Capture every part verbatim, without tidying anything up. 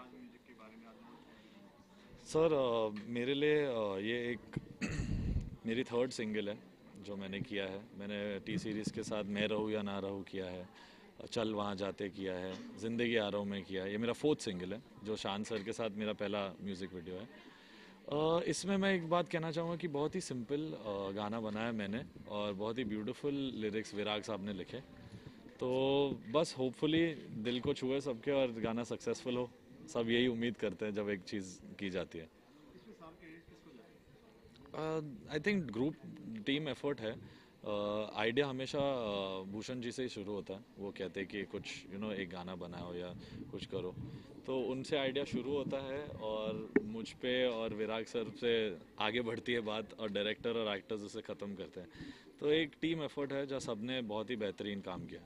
Sir अ, मेरे लिए अ, ये एक मेरी थर्ड सिंगल है जो मैंने किया है। मैंने टी सीरीज़ के साथ मैं रहूँ या ना रहूँ किया है, चल वहाँ जाते किया है, ज़िंदगी आ रहा हूँ मैं किया है। ये मेरा फोर्थ सिंगल है जो शान सर के साथ मेरा पहला म्यूज़िक वीडियो है। अ, इसमें मैं एक बात कहना चाहूँगा कि बहुत ही सिंपल गाना बनाया मैंने और बहुत ही ब्यूटीफुल लिरिक्स विराग साहब ने लिखे। तो बस होपफुली दिल को छुए सबके और गाना सक्सेसफुल हो। सब यही उम्मीद करते हैं जब एक चीज़ की जाती है। I think group team effort है। आइडिया हमेशा uh, भूषण जी से ही शुरू होता है। वो कहते हैं कि कुछ यू you नो know, एक गाना बनाओ या कुछ करो, तो उनसे आइडिया शुरू होता है और मुझ पे और विराग सर से आगे बढ़ती है बात और डायरेक्टर और एक्टर्स उसे ख़त्म करते हैं। तो एक टीम एफर्ट है जहाँ सबने बहुत ही बेहतरीन काम किया।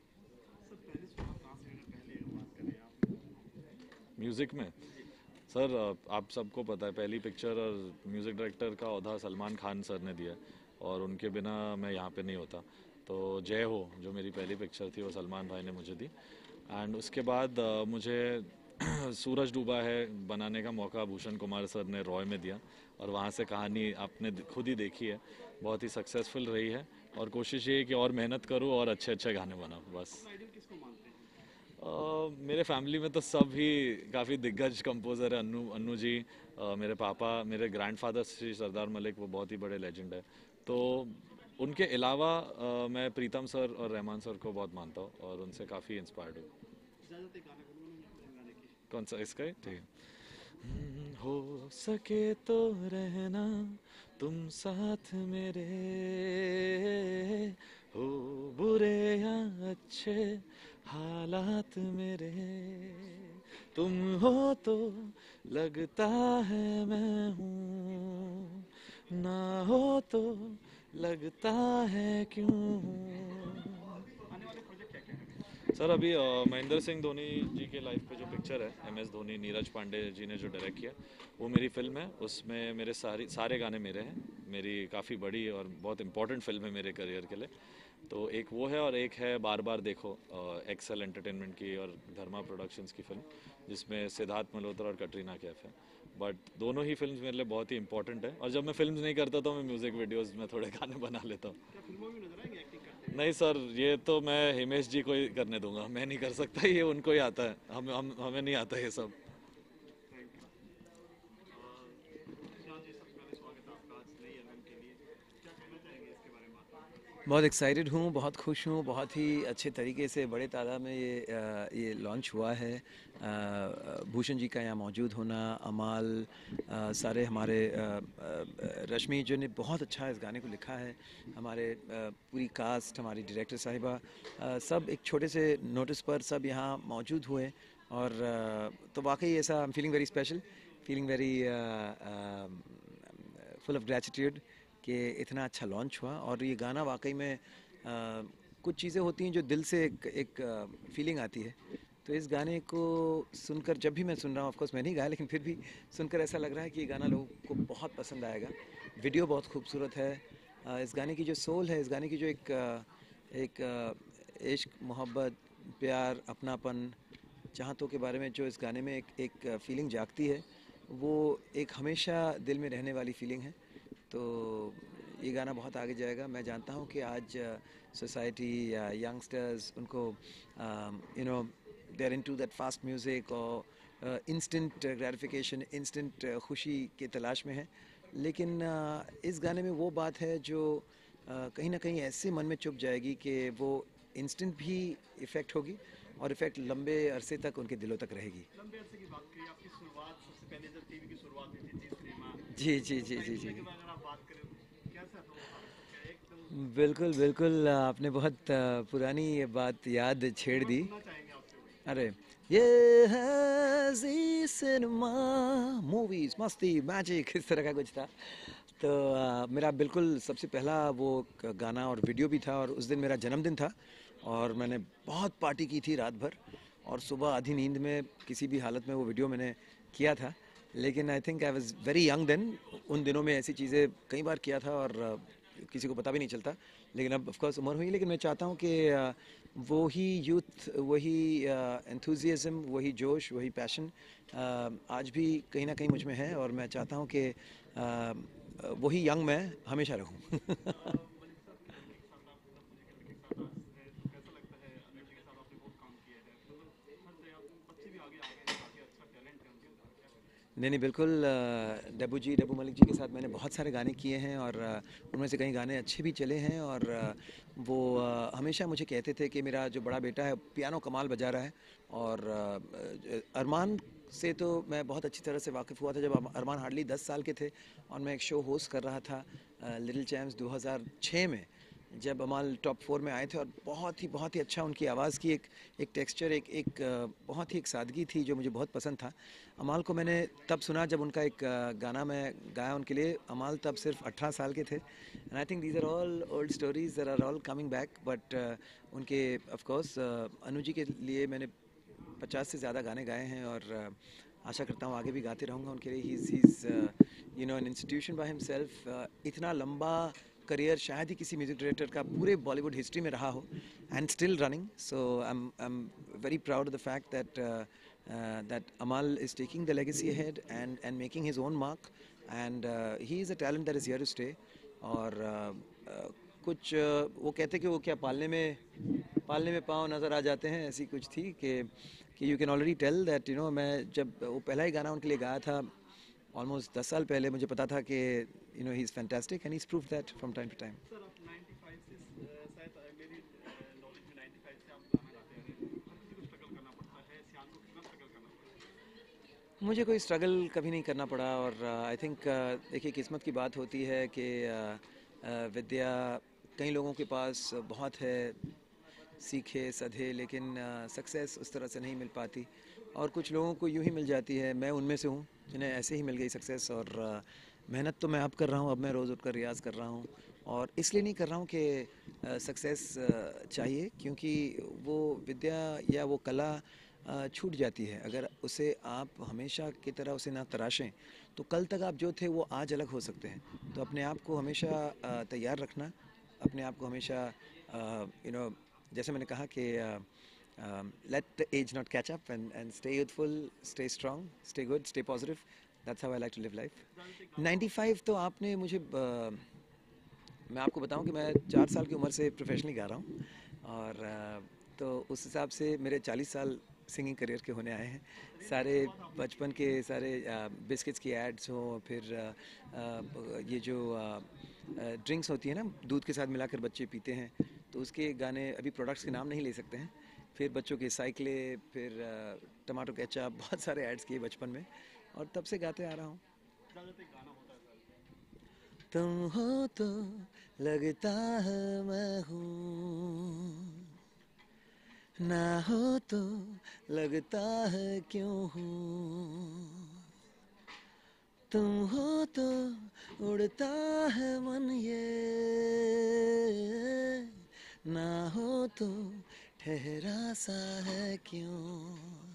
म्यूज़िक में सर अ, आप सबको पता है पहली पिक्चर और म्यूज़िक डायरेक्टर का ओहदा सलमान खान सर ने दिया और उनके बिना मैं यहाँ पे नहीं होता। तो जय हो जो मेरी पहली पिक्चर थी वो सलमान भाई ने मुझे दी। एंड उसके बाद अ, मुझे सूरज डूबा है बनाने का मौका भूषण कुमार सर ने रॉय में दिया और वहाँ से कहानी आपने खुद ही देखी है, बहुत ही सक्सेसफुल रही है। और कोशिश ये है कि और मेहनत करूँ और अच्छे अच्छे गाने बनाऊँ बस। अ, मेरे फैमिली में तो सब ही काफ़ी दिग्गज कंपोज़र है। अन्नू अन्नू जी, अ, मेरे पापा, मेरे ग्रैंडफादर श्री सरदार मलिक, वो बहुत ही बड़े लेजेंड है। तो उनके अलावा अ, मैं प्रीतम सर और रहमान सर को बहुत मानता हूँ और उनसे काफ़ी इंस्पायर्ड हूँ। कौन सा इसका है? ठीक है। हम्म, हो सके तो रहना तुम साथ मेरे, हो बुरे या अच्छे हालात मेरे, तुम हो तो लगता है मैं हूँ, ना हो तो लगता है क्यों हूँ। सर अभी अ, महेंद्र सिंह धोनी जी के लाइफ पे जो पिक्चर है, एम एस धोनी, नीरज पांडे जी ने जो डायरेक्ट किया, वो मेरी फिल्म है। उसमें मेरे सारी सारे गाने मेरे हैं। मेरी काफ़ी बड़ी और बहुत इंपॉर्टेंट फिल्म है मेरे करियर के लिए। तो एक वो है और एक है बार बार देखो, एक्सेल एंटरटेनमेंट की और धर्मा प्रोडक्शंस की फिल्म, जिसमें सिद्धार्थ मल्होत्रा और कटरीना कैफ है। बट दोनों ही फिल्म्स मेरे लिए बहुत ही इंपॉर्टेंट है और जब मैं फिल्म्स नहीं करता तो मैं म्यूज़िक वीडियोस में थोड़े गाने बना लेता हूँ। नहीं सर, ये तो मैं हिमेश जी को ही करने दूंगा, मैं नहीं कर सकता, ये उनको ही आता है। हम हम हमें नहीं आता ये सब। बहुत एक्साइटेड हूँ, बहुत खुश हूँ, बहुत ही अच्छे तरीके से बड़े तादाद में ये अ, ये लॉन्च हुआ है। अ, भूषण जी का यहाँ मौजूद होना, अमाल, अ, सारे हमारे अ, अ, रश्मि जो ने बहुत अच्छा इस गाने को लिखा है, हमारे अ, पूरी कास्ट, हमारी डायरेक्टर साहिबा, अ, सब एक छोटे से नोटिस पर सब यहाँ मौजूद हुए। और अ, तो वाकई ऐसा I am feeling very special, feeling very full of gratitude कि इतना अच्छा लॉन्च हुआ। और ये गाना वाकई में आ, कुछ चीज़ें होती हैं जो दिल से एक एक फीलिंग आती है। तो इस गाने को सुनकर जब भी मैं सुन रहा हूँ, ऑफकोर्स मैं नहीं गाया, लेकिन फिर भी सुनकर ऐसा लग रहा है कि ये गाना लोगों को बहुत पसंद आएगा। वीडियो बहुत खूबसूरत है। आ, इस गाने की जो सोल है, इस गाने की जो एक आ, एक आ, इश्क, मोहब्बत, प्यार, अपनापन, चाहतों के बारे में जो इस गाने में एक एक फीलिंग जागती है, वो एक हमेशा दिल में रहने वाली फीलिंग है। तो ये गाना बहुत आगे जाएगा। मैं जानता हूँ कि आज सोसाइटी या यंगस्टर्स उनको you know they are into that fast music और इंस्टेंट ग्रेटिफिकेशन, इंस्टेंट खुशी की तलाश में है। लेकिन uh, इस गाने में वो बात है जो uh, कहीं ना कहीं ऐसे मन में चुभ जाएगी कि वो इंस्टेंट भी इफ़ेक्ट होगी और इफ़ेक्ट लंबे अरसे तक उनके दिलों तक रहेगी। जी जी जी जी जी बिल्कुल बिल्कुल, आपने बहुत अ, पुरानी ये बात याद छेड़ दी। अरे, ये है जी सिनेमा, मूवीज, मस्ती, मैजिक, इस तरह का कुछ था। तो अ, मेरा बिल्कुल सबसे पहला वो क- गाना और वीडियो भी था। और उस दिन मेरा जन्मदिन था और मैंने बहुत पार्टी की थी रात भर। और सुबह आधी नींद में किसी भी हालत में वो वीडियो मैंने किया था। लेकिन I think I was very young then. उन दिनों में ऐसी चीज़ें कई बार किया था और किसी को पता भी नहीं चलता, लेकिन अब ऑफ कोर्स उम्र हुई, लेकिन मैं चाहता हूँ कि uh, वो ही यूथ, वही एंथुजियाज्म, वही जोश, वही पैशन आज भी कहीं ना कहीं मुझ में है, और मैं चाहता हूँ कि uh, वही यंग मैं हमेशा रहूँ। नहीं नहीं बिल्कुल, अ, डब्बू जी, डब्बू मलिक जी के साथ मैंने बहुत सारे गाने किए हैं, और अ, उनमें से कई गाने अच्छे भी चले हैं, और अ, वो अ, हमेशा मुझे कहते थे कि मेरा जो बड़ा बेटा है पियानो कमाल बजा रहा है, और अ, अरमान से तो मैं बहुत अच्छी तरह से वाकिफ़ हुआ था जब अम- अरमान हार्डली दस साल के थे, और मैं एक शो होस्ट कर रहा था लिटिल चैम्प्स दो हज़ार छह में, जब अमाल टॉप फोर में आए थे, और बहुत ही बहुत ही अच्छा उनकी आवाज़ की एक एक टेक्सचर, एक एक अ, बहुत ही एक सादगी थी जो मुझे बहुत पसंद था। अमाल को मैंने तब सुना जब उनका एक अ, गाना मैं गाया उनके लिए। अमाल तब सिर्फ अठारह साल के थे, and I think these are all old stories that are all coming back, but उनके ऑफ कोर्स अनु जी के लिए मैंने पचास से ज़्यादा गाने गाए हैं, और अ, आशा करता हूँ आगे भी गाते रहूँगा उनके लिए। He is you know an institution by himself. इतना लंबा करियर शायद ही किसी म्यूज़िक डायरेक्टर का पूरे बॉलीवुड हिस्ट्री में रहा हो, and still running. So I am I am very proud of the fact that that Amal is taking the legacy ahead and and making his own mark, and uh, he is a talent that is here to stay. और uh, uh, कुछ uh, वो कहते कि वो क्या पालने में पालने में पाँव नज़र आ जाते हैं, ऐसी कुछ थी कि कि you can already tell that you know मैं जब वो पहला ही गाना उनके लिए गाया था ऑलमोस्ट दस साल पहले, मुझे पता था कि you know he is fantastic and he is prove that from time to time. Sir आप नाइन्टी फाइव से अ, शायद अ, मेरी नॉलेज में नाइन्टी फाइव से आप गाना गाते आ रहे हैं, हर किसी को स्ट्रगल करना पड़ता है, सियान को कितना स्ट्रगल करना पड़ा? मुझे कोई स्ट्रगल कभी नहीं करना पड़ा, और आई थिंक देखिए किस्मत की बात होती है कि uh, uh, विद्या कई लोगों के पास बहुत है, सीखे सधे, लेकिन सक्सेस उस तरह से नहीं मिल पाती, और कुछ लोगों को यूं ही मिल जाती है। मैं उनमें से हूँ जिन्हें ऐसे ही मिल गई सक्सेस, और अ, मेहनत तो मैं अब कर रहा हूँ, अब मैं रोज़ उठकर रियाज़ कर रहा हूँ, और इसलिए नहीं कर रहा हूँ कि सक्सेस चाहिए, क्योंकि वो विद्या या वो कला अ, छूट जाती है अगर उसे आप हमेशा की तरह उसे ना तराशें, तो कल तक आप जो थे वो आज अलग हो सकते हैं। तो अपने आप को हमेशा अ, तैयार रखना, अपने आप को हमेशा यू नो जैसे मैंने कहा कि let the age not catch up, and and stay youthful, stay strong, stay good, stay positive. That's how I like to live life. Ninety five तो आपने मुझे uh, मैं आपको बताऊं कि मैं चार साल की उम्र से प्रोफेशनली गा रहा हूं, और uh, तो उस हिसाब से मेरे चालीस साल सिंगिंग करियर के होने आए हैं। सारे बचपन के सारे बिस्किट्स की एड्स हो, फिर uh, uh, ये जो ड्रिंक्स होती है ना दूध के साथ मिलाकर बच्चे पीते हैं, तो उसके गाने, अभी प्रोडक्ट्स के नाम नहीं ले सकते हैं, फिर बच्चों के साइकिले, फिर टमाटो केचप, बहुत सारे एड्स किए बचपन में, और तब से गाते आ रहा हूँ। ज़्यादातर गाना होता है सर। तुम हो तो लगता है मैं हूँ, ना हो तो लगता है क्यों हूँ, तुम हो तो उड़ता है मन ये, ना हो तो ठहरा सा है क्यों।